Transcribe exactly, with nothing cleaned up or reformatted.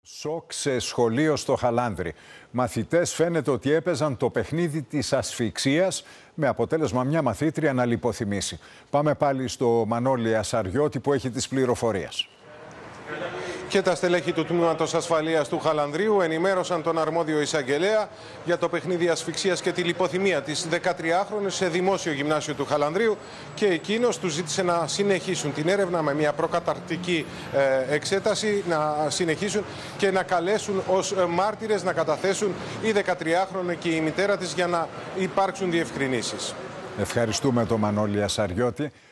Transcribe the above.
Σοκ σε σχολείο στο Χαλάνδρι. Μαθητές φαίνεται ότι έπαιζαν το παιχνίδι της ασφυξίας με αποτέλεσμα μια μαθήτρια να λιποθυμήσει. Πάμε πάλι στο Μανώλη Ασαριώτη που έχει τις πληροφορίες. Και τα στελέχη του Τμήματος Ασφαλείας του Χαλανδρίου ενημέρωσαν τον αρμόδιο εισαγγελέα για το παιχνίδι ασφυξίας και τη λιποθυμία της δεκατριάχρονης σε δημόσιο γυμνάσιο του Χαλανδρίου, και εκείνος τους ζήτησε να συνεχίσουν την έρευνα με μια προκαταρκτική εξέταση, να συνεχίσουν και να καλέσουν ως μάρτυρες να καταθέσουν η δεκατριάχρονη και η μητέρα της για να υπάρξουν διευκρινήσεις. Ευχαριστούμε τον Μανώλη Ασαριώτη.